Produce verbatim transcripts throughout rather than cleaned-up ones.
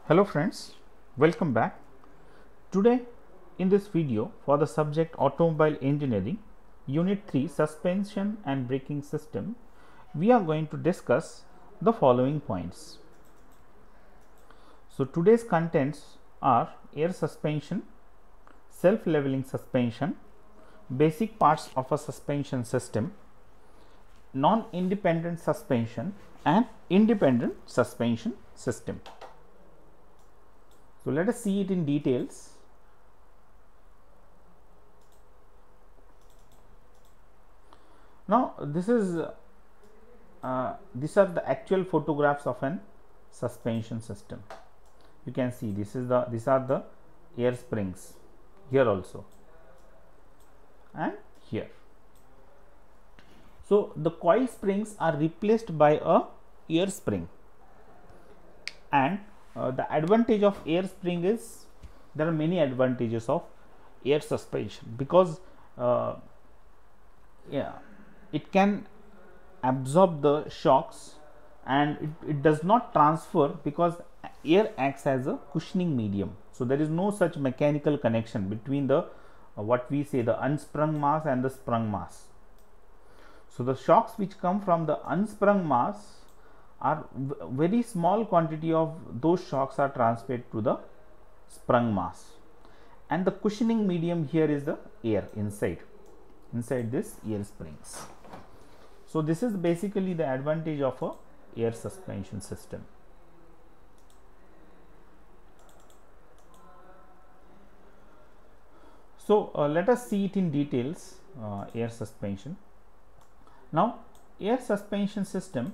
Hello friends, welcome back. Today in this video for the subject Automobile Engineering Unit three Suspension and Braking System, we are going to discuss the following points. So today's contents are air suspension, self-leveling suspension, basic parts of a suspension system, non-independent suspension and independent suspension system. So let us see it in details. Now this is uh, these are the actual photographs of an suspension system. You can see this is the these are the air springs here also and here. So the coil springs are replaced by a air spring, and uh, the advantage of air spring is there are many advantages of air suspension because uh, yeah, it can absorb the shocks and it, it does not transfer because air acts as a cushioning medium. So there is no such mechanical connection between the uh, what we say the unsprung mass and the sprung mass. So the shocks which come from the unsprung mass are very small quantity of those shocks are transferred to the sprung mass, and the cushioning medium here is the air inside inside this air springs. So this is basically the advantage of a air suspension system. So uh, let us see it in details. uh, air suspension. Now air suspension system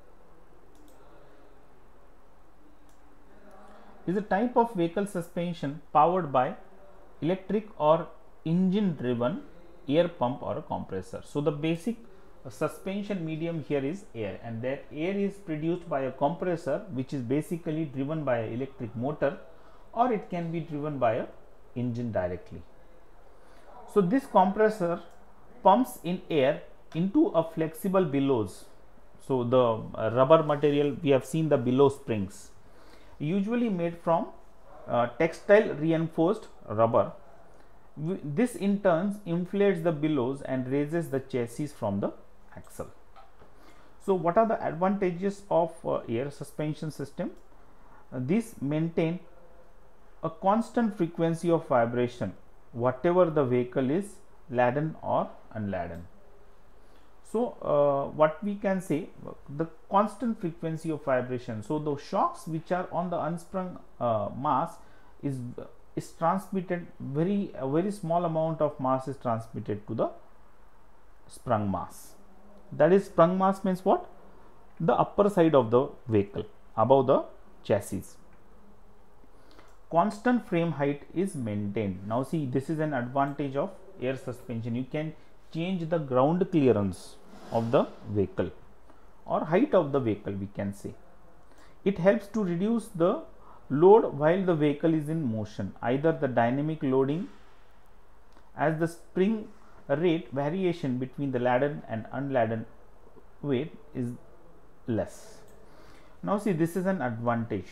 is a type of vehicle suspension powered by electric or engine driven air pump or a compressor. So the basic uh, suspension medium here is air, and that air is produced by a compressor which is basically driven by an electric motor, or it can be driven by a engine directly. So this compressor pumps in air into a flexible bellows. So the uh, rubber material, we have seen the bellow springs usually made from uh, textile reinforced rubber. This in turn inflates the bellows and raises the chassis from the axle. So what are the advantages of uh, air suspension system? Uh, these maintain a constant frequency of vibration whatever the vehicle is laden or unladen. So uh, what we can say, the constant frequency of vibration. So the shocks which are on the unsprung uh, mass is is transmitted very a very small amount of mass is transmitted to the sprung mass. That is, sprung mass means what? The upper side of the vehicle above the chassis. Constant frame height is maintained. Now see, this is an advantage of air suspension. You can change the ground clearance of the vehicle or height of the vehicle, we can say. It helps to reduce the load while the vehicle is in motion. Either the dynamic loading, as the spring rate variation between the laden and unladen weight is less. Now see, this is an advantage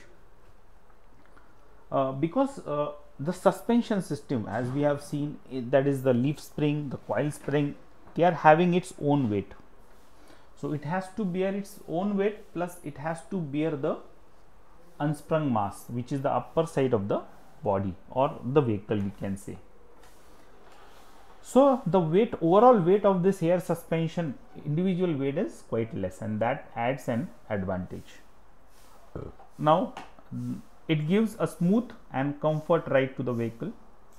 uh, because uh, the suspension system, as we have seen, that is the leaf spring, the coil spring, they are having its own weight. So it has to bear its own weight, plus it has to bear the unsprung mass, which is the upper side of the body or the vehicle, we can say. So the weight, overall weight of this air suspension, individual weight is quite less, and that adds an advantage. Now it gives a smooth and comfort ride to the vehicle.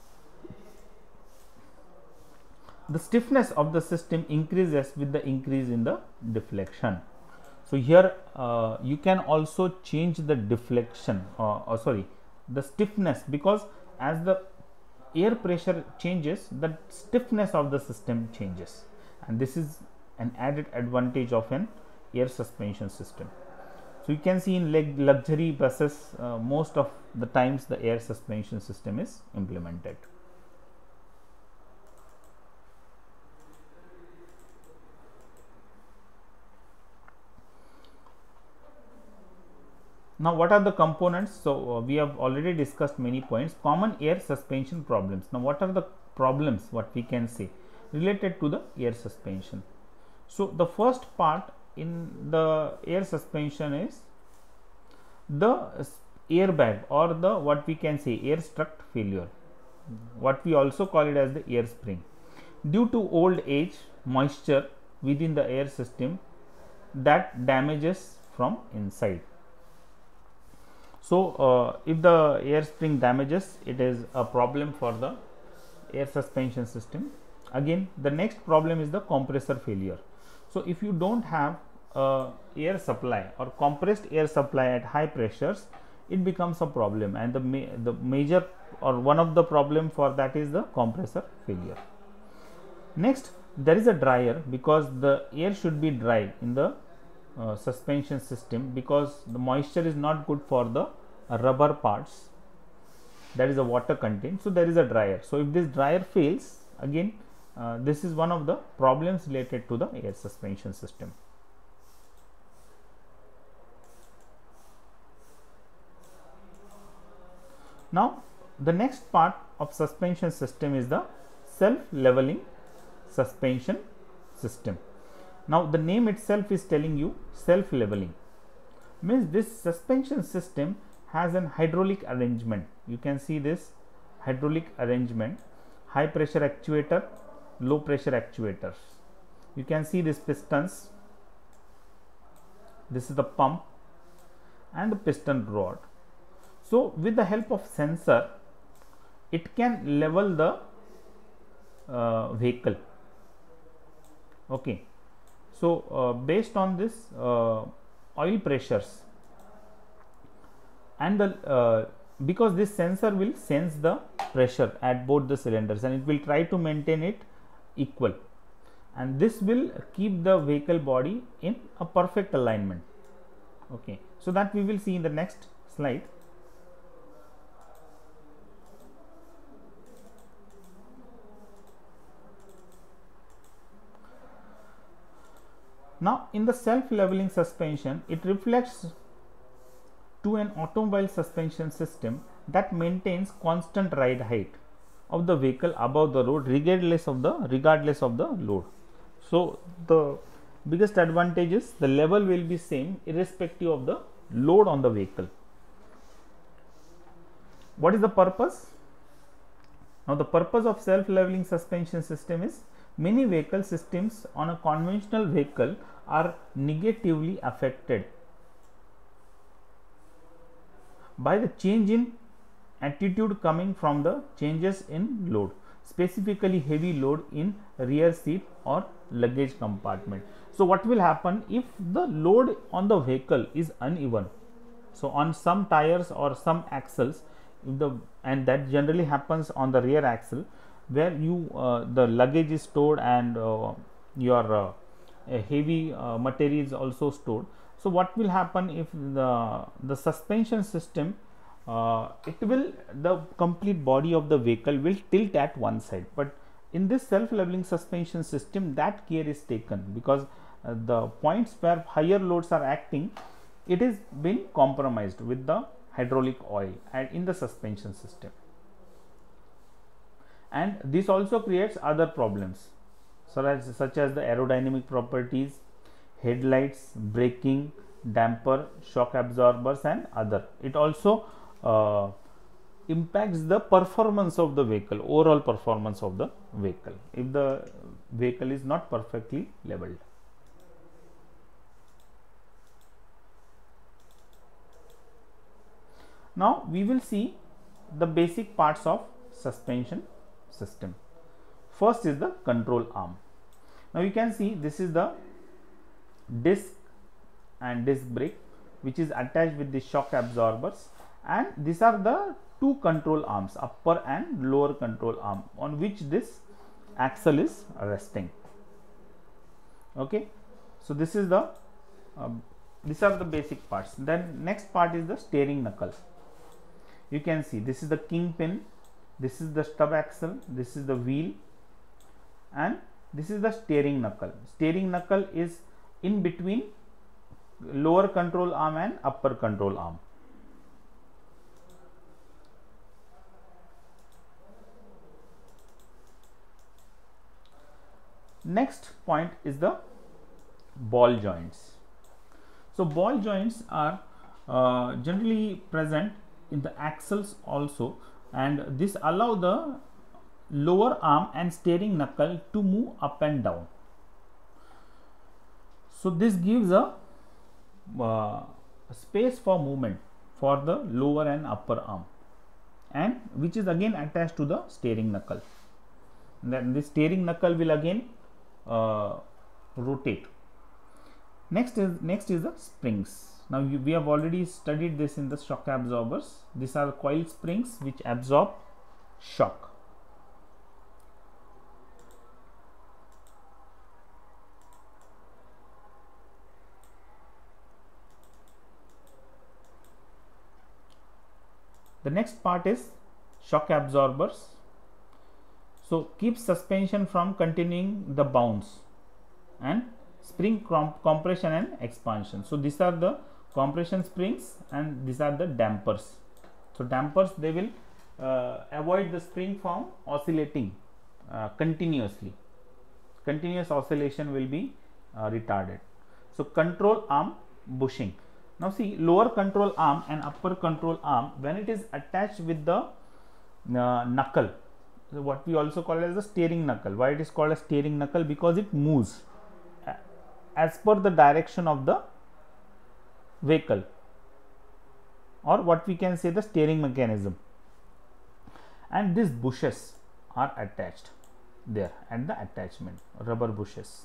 The stiffness of the system increases with the increase in the deflection. So here uh, you can also change the deflection uh, or sorry the stiffness, because as the air pressure changes, the stiffness of the system changes, and this is an added advantage of an air suspension system. So you can see in luxury buses, uh, most of the times the air suspension system is implemented. Now, what are the components? So, uh, we have already discussed many points. Common air suspension problems. Now, what are the problems, what we can say related to the air suspension? So, the first part in the air suspension is the airbag, or the what we can say air struct failure, what we also call it as the air spring, due to old age, moisture within the air system that damages from inside. So, uh, if the air spring damages, it is a problem for the air suspension system. Again, the next problem is the compressor failure. So, if you don't have uh, air supply or compressed air supply at high pressures, it becomes a problem, and the ma the major or one of the problem for that is the compressor failure. Next, there is a dryer, because the air should be dry in the uh, suspension system, because the moisture is not good for the uh, rubber parts, that is the water content. So, there is a dryer. So, if this dryer fails, again uh, this is one of the problems related to the air suspension system. Now, the next part of suspension system is the self-leveling suspension system. Now, the name itself is telling you self-leveling, means this suspension system has an hydraulic arrangement. You can see this hydraulic arrangement, high pressure actuator, low pressure actuators. You can see these pistons, this is the pump and the piston rod. So, with the help of sensor, it can level the uh, vehicle. Okay. So, uh, based on this uh, oil pressures, and the uh, because this sensor will sense the pressure at both the cylinders, and it will try to maintain it equal, and this will keep the vehicle body in a perfect alignment. Okay. So, that we will see in the next slide. Now, in the self-leveling suspension, it reflects to an automobile suspension system that maintains constant ride height of the vehicle above the road, regardless of the regardless of the load. So, the biggest advantage is the level will be same irrespective of the load on the vehicle. What is the purpose? Now, the purpose of self-leveling suspension system is many vehicle systems on a conventional vehicle are negatively affected by the change in attitude coming from the changes in load, specifically heavy load in rear seat or luggage compartment. So, what will happen if the load on the vehicle is uneven? So, on some tires or some axles, if the and that generally happens on the rear axle, where you uh, the luggage is stored and uh, your uh, heavy uh, material is also stored. So, what will happen if the the suspension system, uh, it will the complete body of the vehicle will tilt at one side, but in this self-leveling suspension system that care is taken, because uh, the points where higher loads are acting, it is been compromised with the hydraulic oil and in the suspension system. And this also creates other problems, such as, such as the aerodynamic properties, headlights, braking, damper, shock absorbers and other. It also uh, impacts the performance of the vehicle, overall performance of the vehicle, if the vehicle is not perfectly leveled. Now, we will see the basic parts of suspension system. First is the control arm. Now, you can see this is the disc and disc brake which is attached with the shock absorbers, and these are the two control arms, upper and lower control arm, on which this axle is resting. Okay. So, this is the uh, these are the basic parts. Then next part is the steering knuckle. You can see this is the kingpin, this is the stub axle, this is the wheel, and this is the steering knuckle. Steering knuckle is in between lower control arm and upper control arm. Next point is the ball joints. So ball joints are uh, generally present in the axles also, and this allow the lower arm and steering knuckle to move up and down. So this gives a uh, space for movement for the lower and upper arm, and which is again attached to the steering knuckle. Then this steering knuckle will again uh, rotate. Next is next is the springs. Now you, we have already studied this in the shock absorbers. These are coil springs which absorb shock. The next part is shock absorbers. So keep suspension from continuing the bounce, and spring compression and expansion. So these are the compression springs and these are the dampers. So dampers, they will uh, avoid the spring from oscillating uh, continuously. Continuous oscillation will be uh, retarded. So control arm bushing. Now see, lower control arm and upper control arm, when it is attached with the uh, knuckle, so what we also call as the steering knuckle. Why it is called as steering knuckle? Because it moves as per the direction of the vehicle, or what we can say the steering mechanism, and these bushes are attached there at the attachment, rubber bushes.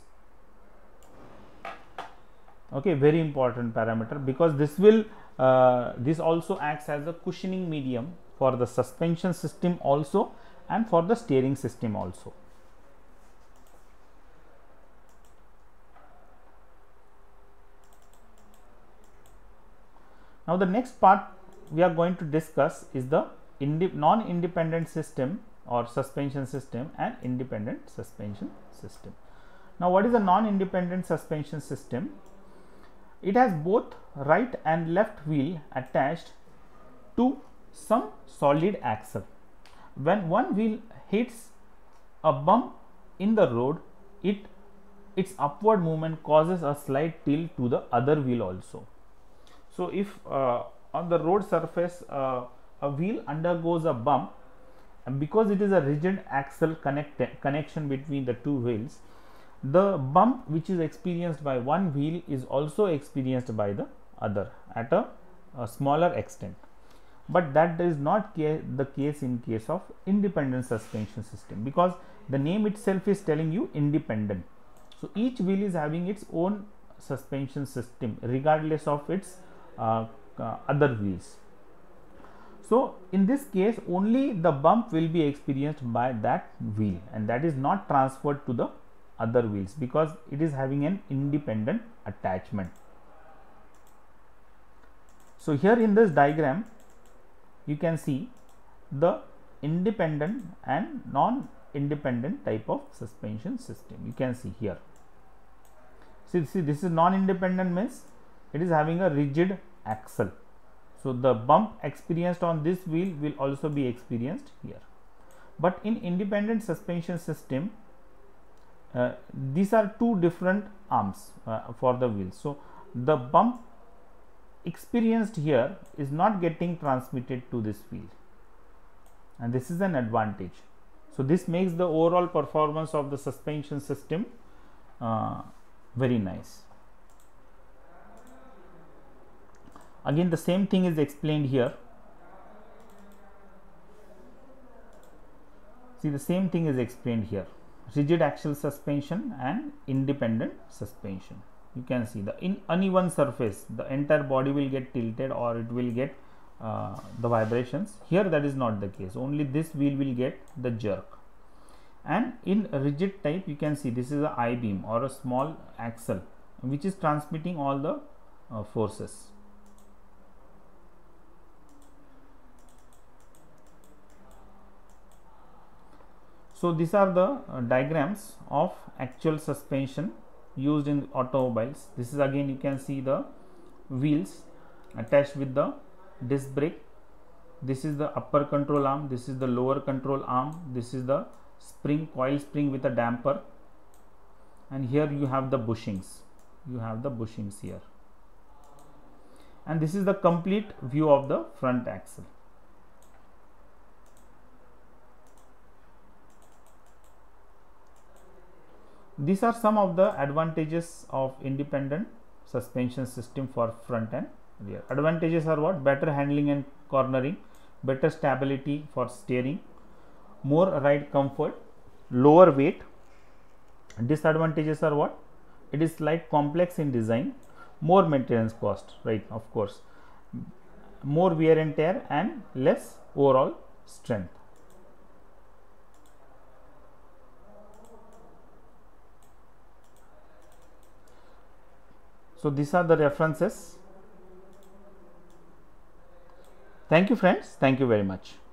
Okay, very important parameter, because this will uh, this also acts as a cushioning medium for the suspension system also and for the steering system also. Now the next part we are going to discuss is the non-independent system or suspension system and independent suspension system. Now what is a non-independent suspension system? It has both right and left wheel attached to some solid axle. When one wheel hits a bump in the road, it its upward movement causes a slight tilt to the other wheel also. So if uh, on the road surface uh, a wheel undergoes a bump, and because it is a rigid axle connect connection between the two wheels, the bump which is experienced by one wheel is also experienced by the other at a, a smaller extent. But that is not ca the case in case of independent suspension system, because the name itself is telling you independent. So each wheel is having its own suspension system regardless of its uh, uh, other wheels. So in this case only the bump will be experienced by that wheel, and that is not transferred to the other wheels because it is having an independent attachment. So here in this diagram you can see the independent and non-independent type of suspension system. You can see here. See, see this is non-independent, means it is having a rigid axle. So the bump experienced on this wheel will also be experienced here. But in independent suspension system, uh, these are two different arms uh, for the wheels. So the bump experienced here is not getting transmitted to this wheel, and this is an advantage. So this makes the overall performance of the suspension system uh, very nice. Again the same thing is explained here. See, the same thing is explained here: rigid axial suspension and independent suspension. You can see the in uneven surface, the entire body will get tilted or it will get uh, the vibrations. Here that is not the case, only this wheel will get the jerk. And in a rigid type, you can see this is a I-beam or a small axle which is transmitting all the uh, forces. So these are the uh, diagrams of actual suspension used in automobiles. This is again, you can see the wheels attached with the disc brake. This is the upper control arm, this is the lower control arm, this is the spring, coil spring with a damper. and here you have the bushings, you have the bushings here, and this is the complete view of the front axle. These are some of the advantages of independent suspension system for front and rear. Advantages are what? Better handling and cornering, better stability for steering, more ride comfort, lower weight. Disadvantages are what? It is slight complex in design, more maintenance cost, right? Of course, more wear and tear and less overall strength. So these are the references. Thank you friends. Thank you very much.